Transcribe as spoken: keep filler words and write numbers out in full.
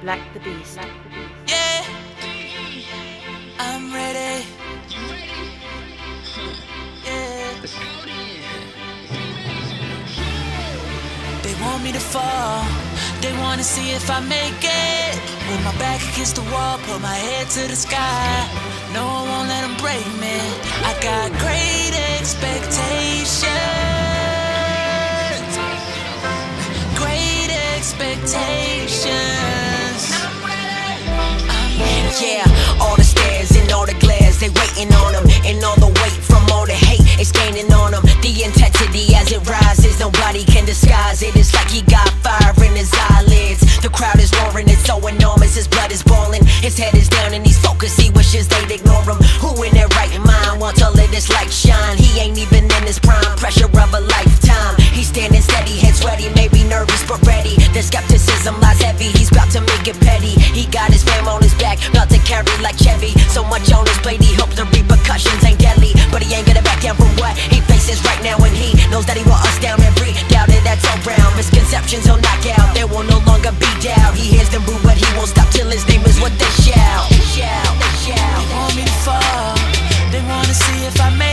Black the Beast. Yeah, I'm ready. Yeah. They want me to fall, they wanna see if I make it. With my back against the wall, put my head to the sky. No, I won't let them break me. I got great expectations. Great expectations. I'm ready. Yeah, all the stares and all the glares, they waiting on them. And all the weight from all the hate, it's gaining on them. The intensity as it rises, nobody can disguise it. It's like he got fire in his eyelids. The crowd is roaring, it's so enormous, his blood is boiling. His head is down and he's focused, he wishes they'd ignore him. Who in their right mind wants to let his light shine? He ain't even in his prime, pressure of a lifetime. He's standing steady, head sweaty, maybe nervous but ready. The skepticism lies heavy, he's about to make it petty. He got his fam on his back, about to carry like Chevy. So much on his plate, he hopes the repercussions ain't deadly. But he ain't gonna back down from what he faces right now. And he knows that he will us down every doubt it that's around. Misconceptions he'll knock out, there will no longer be doubt. He hears them boo but he won't stop till his name is what they shout. They shout, they shout. They want me to fall, they wanna see if I make